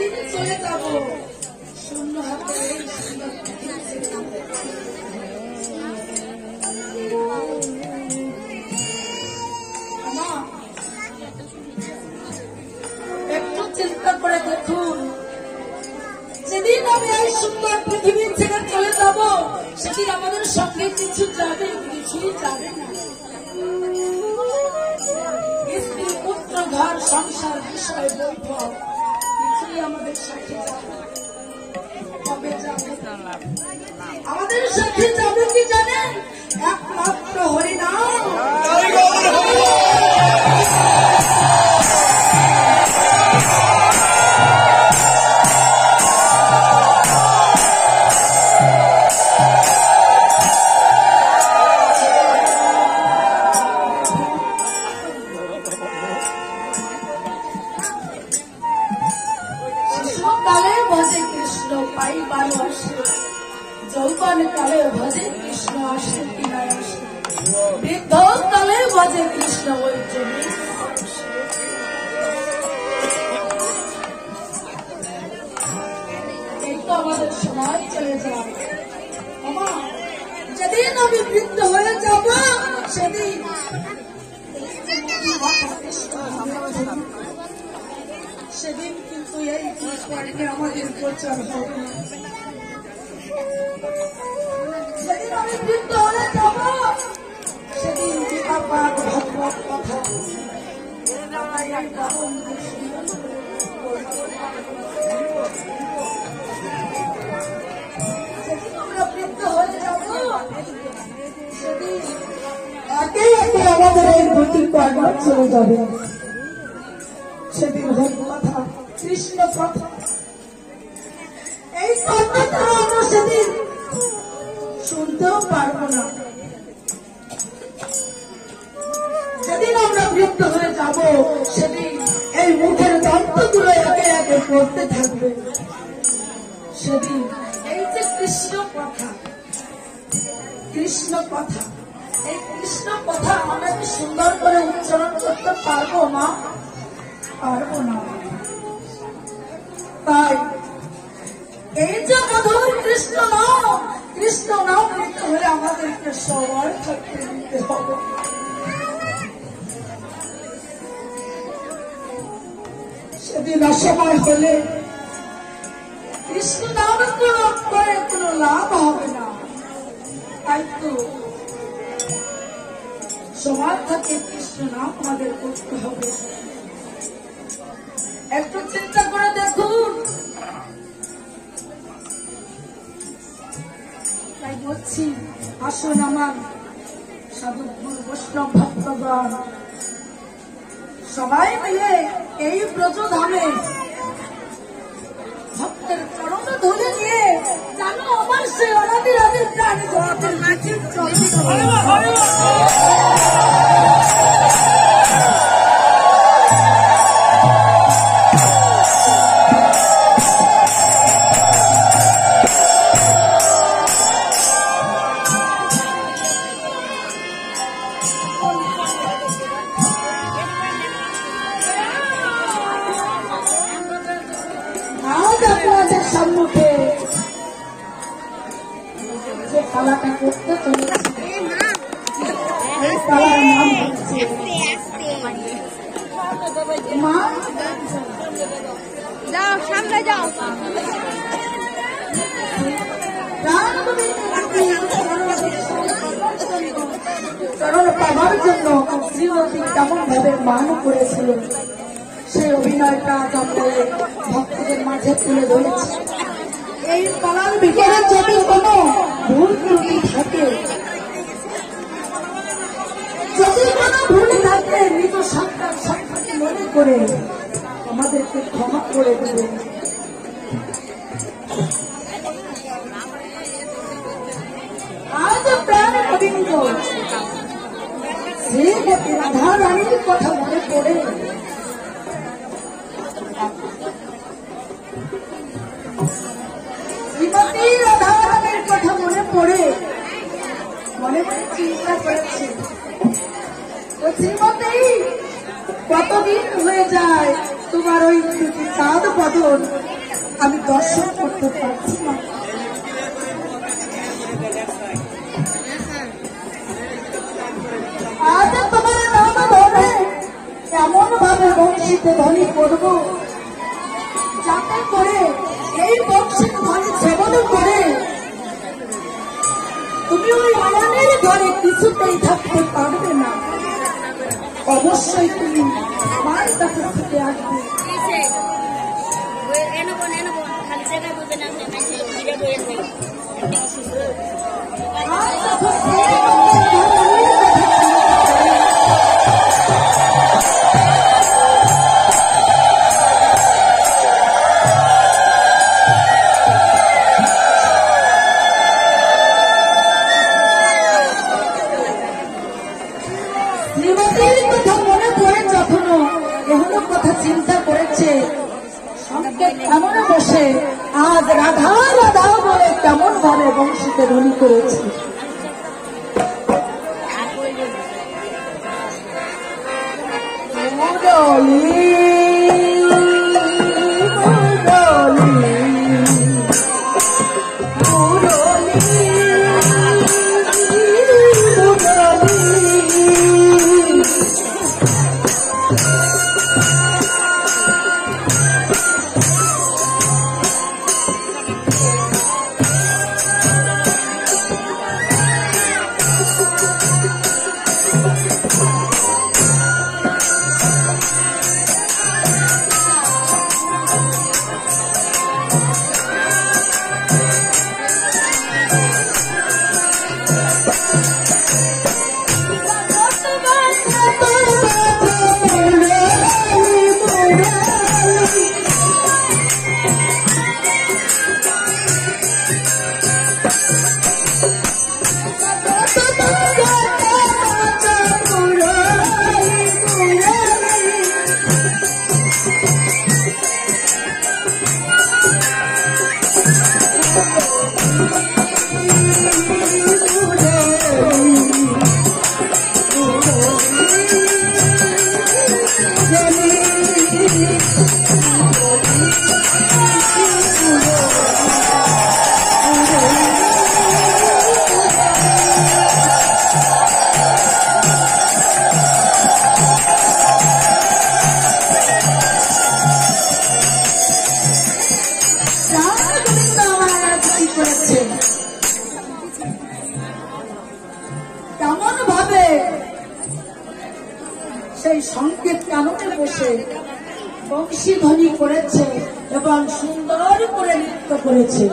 সেদিন চলে যাব শূন্য হাতে। একটু চিন্তা করে দেখুন, যেদিন আমি এই সুন্দর পৃথিবী ছেড়ে চলে যাব সেদিন আমাদের সঙ্গে কিছু যাবে, কিছুই যাবে না। স্ত্রী, পুত্র, ঘর, সংসার, বিষয়, বৈভব কিছুই আমাদের সাথে যাবে। কবে যাবে? আমাদের সাথে যাবে কি জানেন? একমাত্র হরিনাম। যৌবন কালে ভজে কৃষ্ণ আসে কিনায় আসে, বৃদ্ধ কালে ভজে কৃষ্ণ ওই জমি। এই তো আমাদের সময় চলে যায়। যেদিন আমি বৃদ্ধ হয়ে যাব সেদিন সেদিন কিন্তু এই পুষ্পারকে আমাদের প্রচার হবে। সেদিন আমি বৃদ্ধ হয়ে যাব সেদিন গীতা পাঠ, ভগবত কথা সেদিন আমরা বৃদ্ধ হয়ে যাব সেদিন একে একে আমাদের এই গতির কর্ম চলে যাবে। সেদিন হরি কথা, কৃষ্ণ কথা, এই কথাটা আমরা সেদিন শুনতেও পারবো না। যেদিন আমরা বৃদ্ধ হয়ে যাব সেদিন এই মুখের দন্তগুলো একে একে পড়তে থাকবে। সেদিন এই যে কৃষ্ণ কথা, কৃষ্ণ কথা, এই কৃষ্ণ কথা আমরা কি সুন্দর করে উচ্চারণ করতে পারবো মা? পারবো না। তাই এই যে মধুর কৃষ্ণ নাম, কৃষ্ণ নাম নিতে হলে আমাদেরকে সবার ক্ষেত্রে নিতে হবে। সেদিন অসময় হলে কৃষ্ণ নাম করে কোনো লাভ হবে না। তাই তো সময় থাকে কৃষ্ণ নাম আমাদের করতে হবে। একটু চিন্তা করে দেখুন। তাই বলছি, আসুন আমার সাধু গুরু বৈষ্ণব ভক্তগণ সবাই মিলে এই ব্রজধামে ভক্তের চরণ ধরে নিয়ে জানো আমার সে অনাদির আদির প্রাণ জগতের মাটির সম্মুখে যে খেলাটা করতে চলেছে এই খেলার নাম হচ্ছে মা। যাও সামনে যাও। কারণ পাবার জন্য শ্রীমতী কেমন ভাবে মান করেছিল সেই অভিনয়টা আমরা ভক্তদের মাঝে তুলে ধরেছি। এই পালার ভিতরে যদি কোনো ভুল ত্রুটি থাকে, যদি কোনো ভুল থাকে নিজ সন্তান সন্তানকে মনে করে আমাদেরকে ক্ষমা করে দেবেন। আজ প্রাণ গোবিন্দ শ্রীমতী রাধা রানীর কথা মনে পড়ে শ্রীমতী রাধা রানীর কথা মনে পড়ে মনে মনে চিন্তা করেছি, শ্রীমতী কতদিন হয়ে যায় তোমার ওই চাঁদ বদন আমি দর্শন করতে পারছি না। আজ তোমার নাম ধরে এমন ভাবে বংশীতে ধ্বনি করবো যাতে করে এই বংশীতে ধ্বনি সেবন করে তুমি ওই আয়ানের ঘরে কিছুতেই থাকতে পারবে না। অবশ্যই তুমি আমার কাছে ছুটে আসবে। শ্রীমতীর কথা মনে পড়ে যখনও এমন কথা চিন্তা করেছে সংকেত কেমন বসে আজ রাধা রাধা বলে কেমন ভাবে বংশীতে ধ্বনি করেছে। কেমন ভাবে সেই সংকেত কাননে বসে বংশী ধ্বনি করেছে এবং সুন্দর করে নৃত্য করেছে।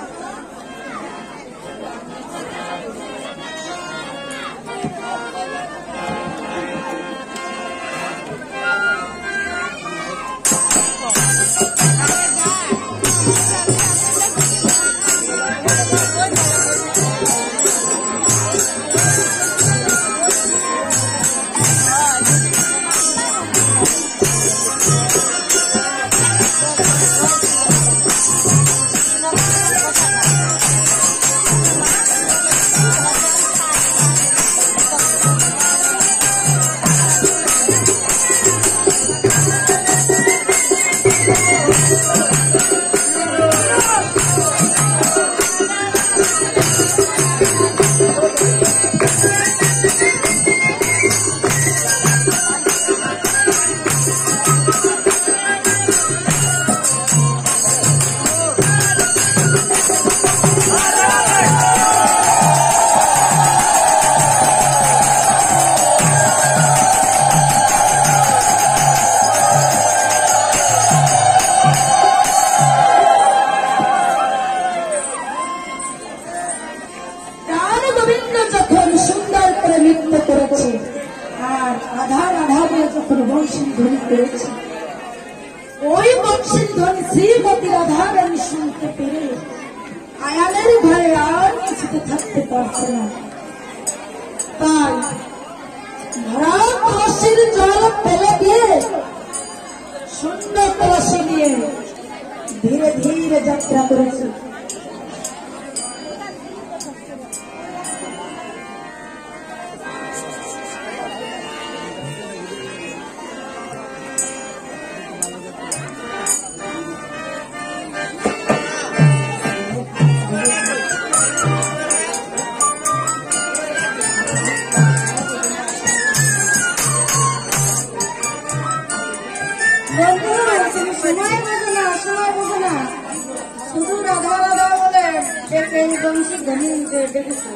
ওই বংশীর ধ্বনি শ্রীমতী রাধারানী শুনতে পেরে আয়ানের ঘরে আর কিছুতে থাকতে পারছে না। তাই ভরা কলসির জল ফেলে দিয়ে শূন্য কলসি নিয়ে ধীরে ধীরে যাত্রা করেছে। সময় বোঝো না, সময় বোঝো না, শুধু রাধা রাধা বলে ডেকে বংশী ধনীতে ডেকেছে।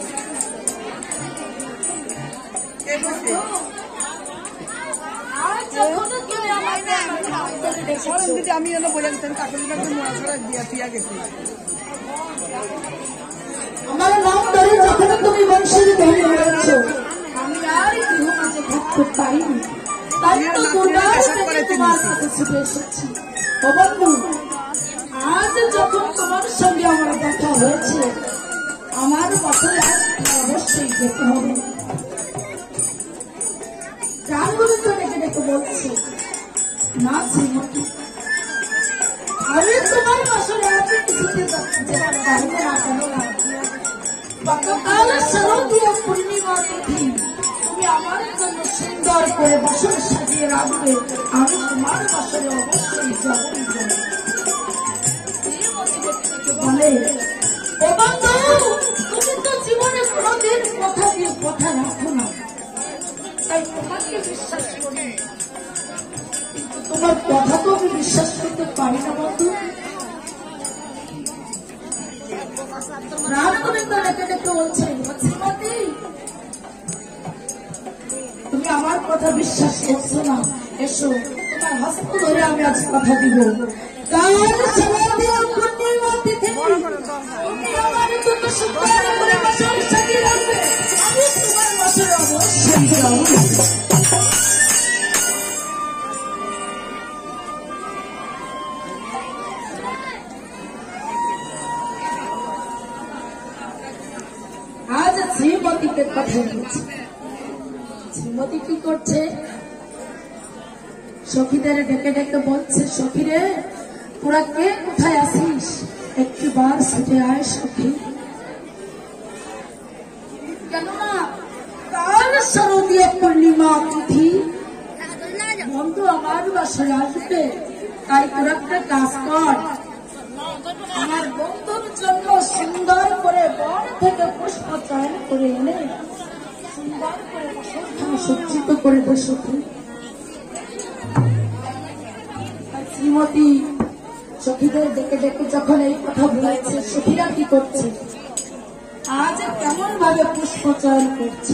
আমি বলে দিতাম দিয়া গেছি। আমার নাম ধরে যখন তুমি বংশীর ধনী হয়েছ, আমি আর গৃহ মাঝে থাকতে পারিনি, তাই তো দুর্বার থেকে তোমার কাছে ছুটে এসেছি। ও বন্ধু, আজ যখন তোমার সঙ্গে আমার দেখা হয়েছে, আমার বছরে অবশ্যই যেতে হবে। প্রাণগুলো তো ডেকে ডেকে বলছে, না শ্রীমতী, আমি তোমার বছরে এত কিছুতে যেতে পারবো না। কেন না, গতকাল শারদীয় পূর্ণিমা তিথি, তুমি আমার জন্য সুন্দর করে বছর সাজিয়ে রাখবে, আমি তোমার বছরে অবশ্যই যাবই যাব। বলে, ও বন্ধু, তুমি তো জীবনে কোনোদিন কথা দিয়ে কথা রাখো না, তাই তোমাকে বিশ্বাস করি, কিন্তু তোমার কথা তো আমি বিশ্বাস করতে পারি না বন্ধু। রামগোবিন্দ ডেকে ডেকে বলছেন, শ্রীমতী, তুমি আমার কথা বিশ্বাস করছো না, এসো তোমার হস্ত ধরে আমি আজ কথা দিব। কাল শারদীয় পূর্ণিমা তিথি, তুমি আমার জন্য সুন্দর করে বছর সাজিয়ে রাখবে, আমি তোমার বছরে অবশ্যই যাব। আজ শ্রীমতীকে কথা বলছে। শ্রীমতী কি করছে? সখীদের ডেকে ডেকে বলছে, সখীরে, তোরা কে কোথায় আসিস, একটিবার ছুটে আয় সখী। কেননা কাল শারদীয় পূর্ণিমা তিথি, বন্ধু আমার বাসায় আসবে, তাই তোরা একটা কাজ কর, আমার বন্ধুর জন্য সুন্দর করে বন থেকে পুষ্প চয়ন করে এনে সুন্দর করে সজ্জিত করে বসে। শ্রীমতী সখীদের ডেকে ডেকে যখন এই কথা বলেছে, সখীরা কি করছে? আজ কেমন ভাবে পুষ্প চয়ন করছে।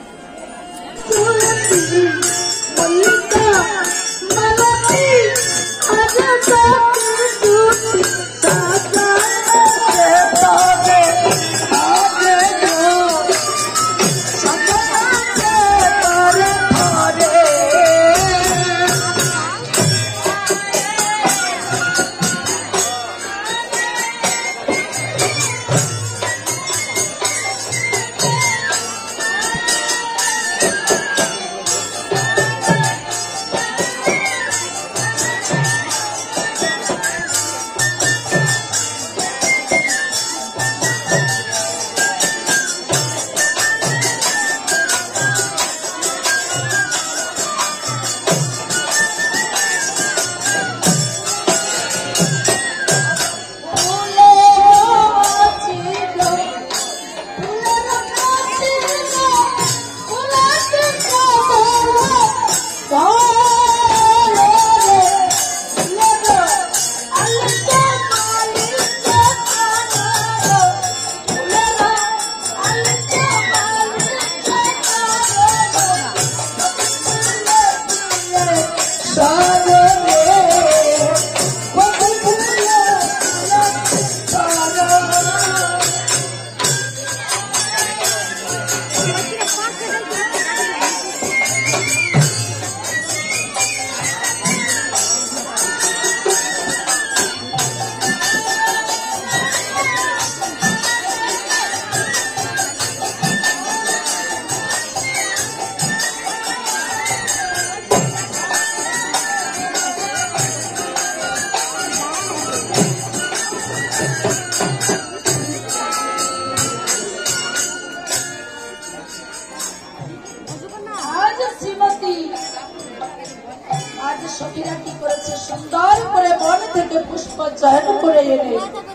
সখীরা কি করেছে, সুন্দর করে বন থেকে পুষ্প চয়ন করে এনে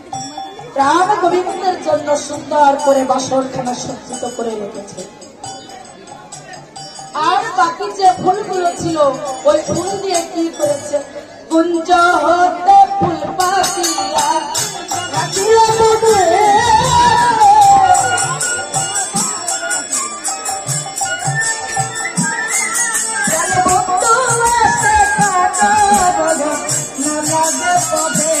রাম গোবিন্দের জন্য সুন্দর করে বাসরখানা সজ্জিত করে রেখেছে। আর বাকি যে ফুলগুলো ছিল, ওই ফুল দিয়ে কি করেছে, কুঞ্জ হতে ফুল পাতিয়া রাখিল মনে ভক্ত আসে কাজ না লাগে পদে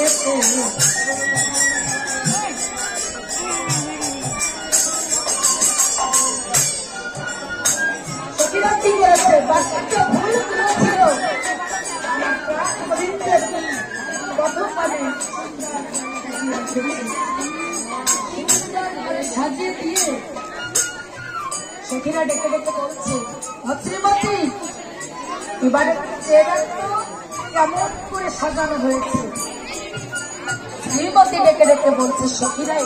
সখীরা কি করেছে বাচ্চাকে ভুল করেছিল আমার প্রাণ গোবিন্দের প্রথমবারে সাজিয়ে দিয়ে সখীরা ডেকে ডেকে বলছে শ্রীমতী এবারে চেয়ে দেখো কেমন করে সাজানো হয়েছে। শ্রীমতী ডেকে ডেকে বলছে সখীরাই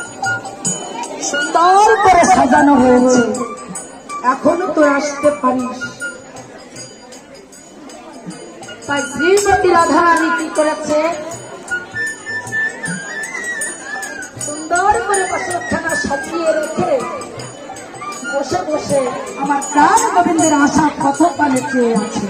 সুন্দর করে সাজানো হয়েছে, এখনো তো আসতে পারিস। তাই শ্রীমতী রাধারানী কি করেছে, সুন্দর করে বসতখানা সাজিয়ে রেখে বসে বসে আমার প্রাণ গোবিন্দের আশা কত পানে চেয়ে আছে।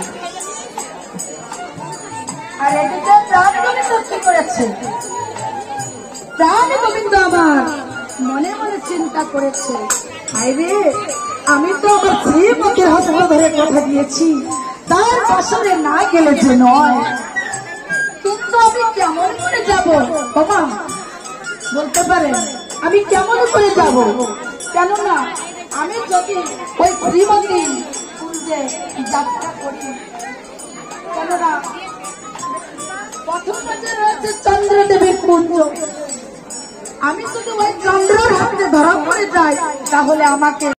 আর এদিকে প্রাণ গোবিন্দ কি করেছে, প্রাণ গোবিন্দ আমার মনে মনে চিন্তা করেছে, আরে আমি তো আমার শ্রীমতীর হস্ত ধরে কথা দিয়েছি তার বাসরে না গেলে যে নয়, কিন্তু আমি কেমন করে যাব বাবা বলতে পারেন, আমি কেমন করে যাব, কেননা আমি যদি ওই শ্রীমতী কুঞ্জে যাত্রা করি, কেননা প্রথম কাজে রয়েছে চন্দ্রদেবীর কুঞ্জ, আমি যদি ওই চন্দ্রের হাতে ধরা পড়ে যাই তাহলে আমাকে